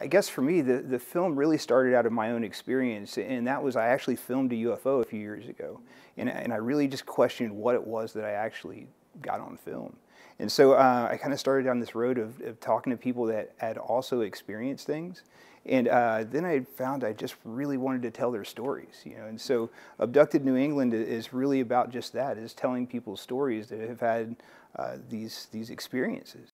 I guess for me, the film really started out of my own experience, and that was I actually filmed a UFO a few years ago, and I really just questioned what it was that I actually got on film. And so I kind of started down this road of talking to people that had also experienced things, and then I found I just really wanted to tell their stories, you know. And so Abducted New England is really about just that, is telling people's stories that have had these experiences.